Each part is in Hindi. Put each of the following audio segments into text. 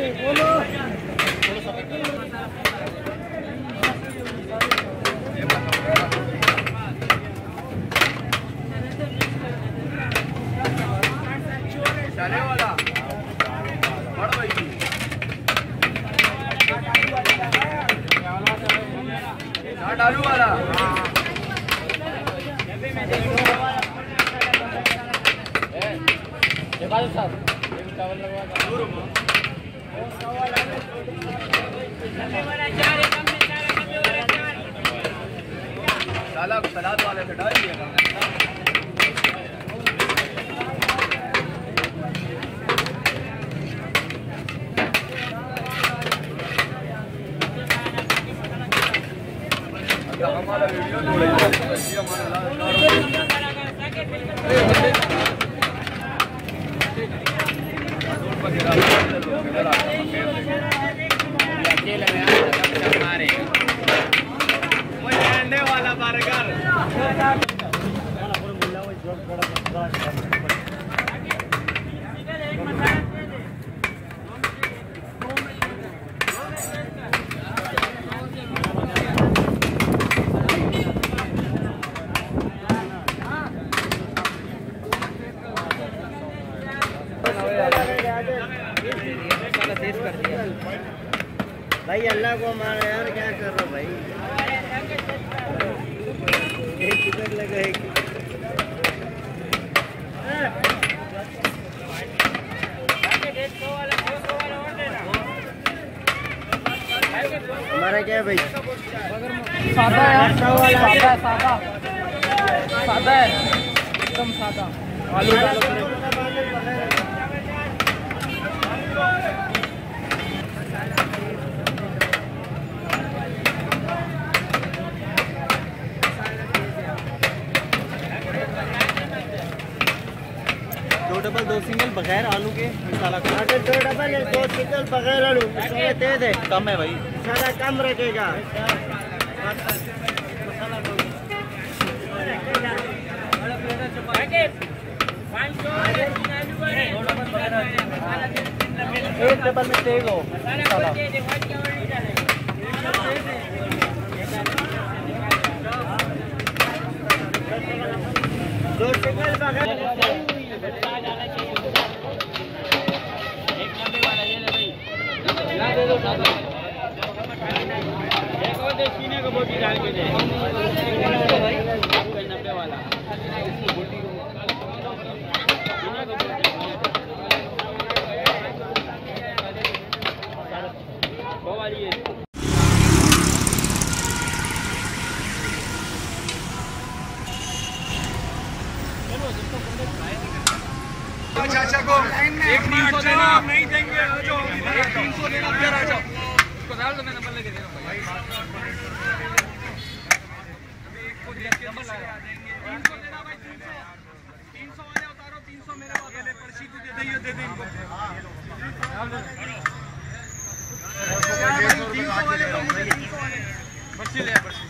आलू वाला सलाद वाले से डाल दिया हमारा वीडियो वाला बर्गर भाई अल्लाह को मारो यार, क्या कर रहे हो भाई? एक किधर लगा है हमारा क्या है भाई? सादा है, सादा है एकदम सादा। आलू डालो डबल 2 सिंगल बगैर आलू के मसाला का। अगर 2 डबल 2 सिंगल बगैर आलू इसमें तेज है, कम है भाई, मसाला कम रखेगा। एक डबल में तेज हो मसाला। एक और सीने को बोटी डाल के दे 90 वाला वो वाली है। चाचा को एक 300 देना, नहीं देंगे जो 300 देना, फिर आ जाओ इसको डाल दो, मैं नंबर लेके दे रहा हूं भाई। अभी एक को नंबर लगा देंगे 300 देना भाई, 300 वाले उतारो, 300 मेरे पास ले, पर्ची तुझे दे दे इनको 300 वाले को मुझे 300 वाले पर्ची ले पर्ची।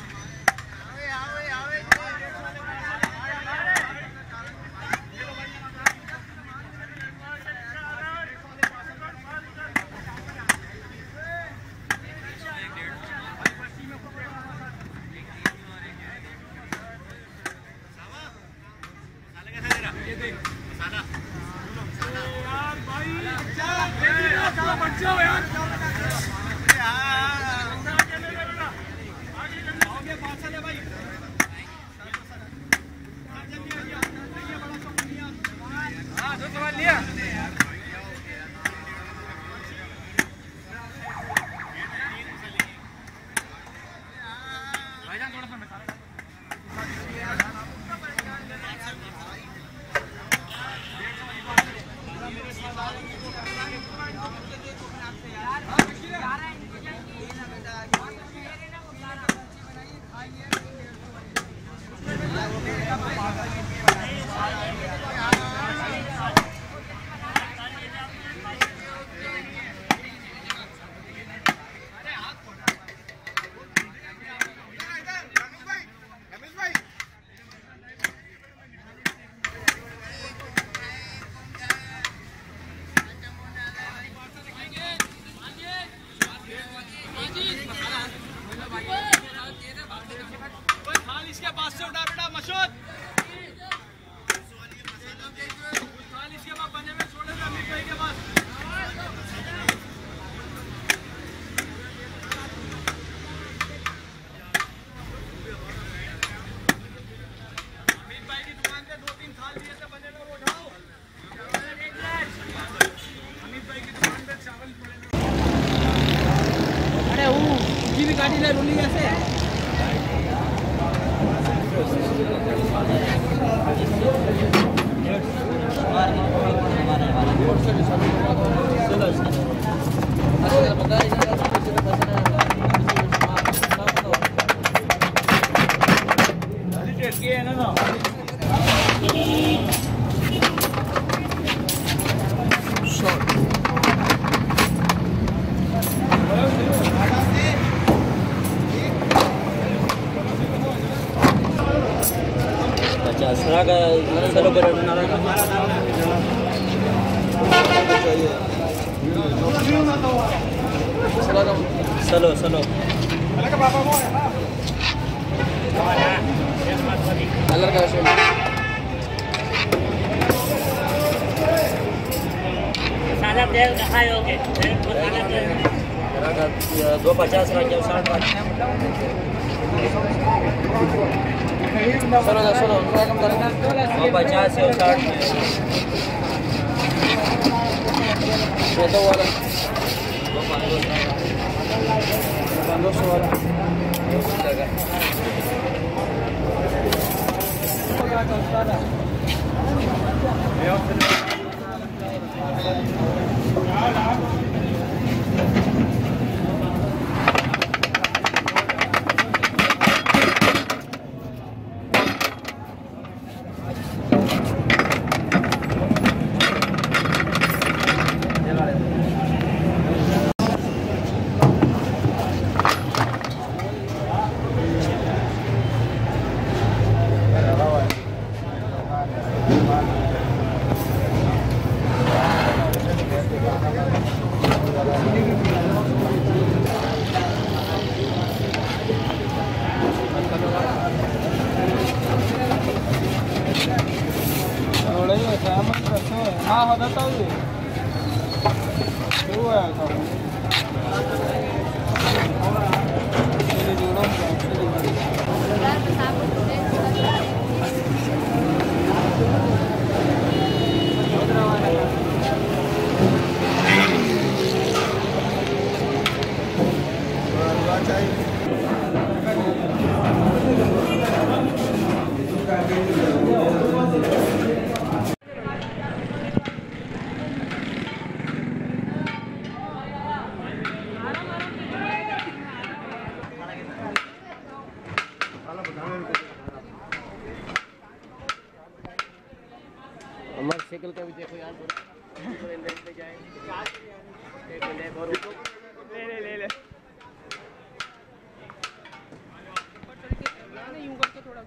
गाड़ी ले रुली ऐसे Seraga selalu berenang. Selalu. Colour का शो सादा तेल खाओगे? 250 राजा 60 चलो 250 और 60 में ये तो वाला 200 वाला हाँ होता था ये शुरू हुआ था मेरे जोड़ों हमारे साइकिल का भी देखो यार ले जाए यूं करके थोड़ा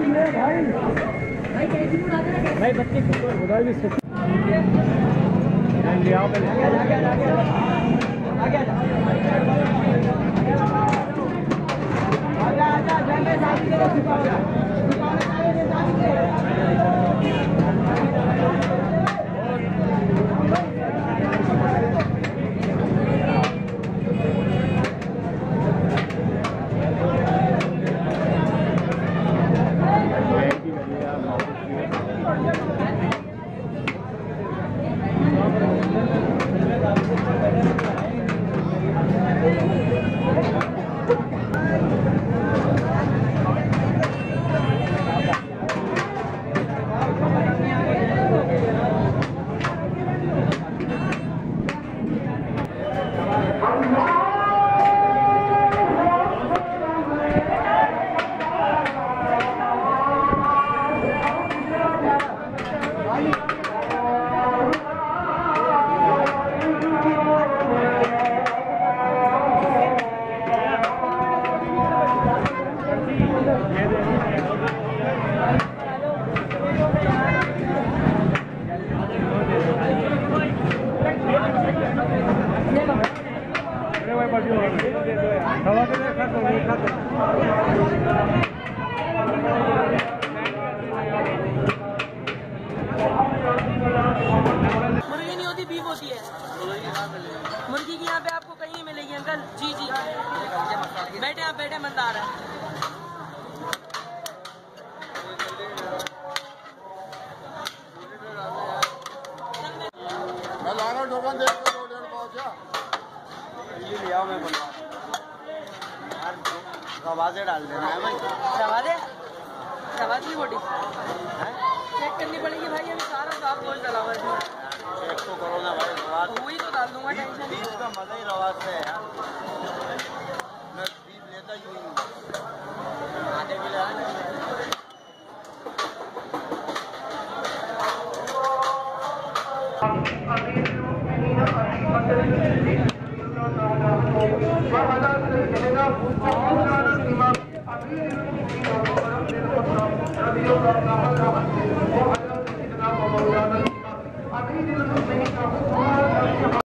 भाई बच्चे मुर्गी नहीं होती, बीफ होती है। मुर्गी की यहाँ पे आपको कहीं मिलेगी अंकल। जी जी बैठे आप बैठे, मजा आ रहा है। रवाजे डाल देना है भाई। रवाजे की बोटी चेक करनी पड़ेगी भाई। अभी सारा साफ गोल चला हुआ है। चेक तो करो ना भाई, रवाज वही तो डाल दूंगा, टेंशन नहीं। बीफ का मजा ही रवाज से है यार। मैं बीफ लेता ही हूँ, आधे भी ले Gracias.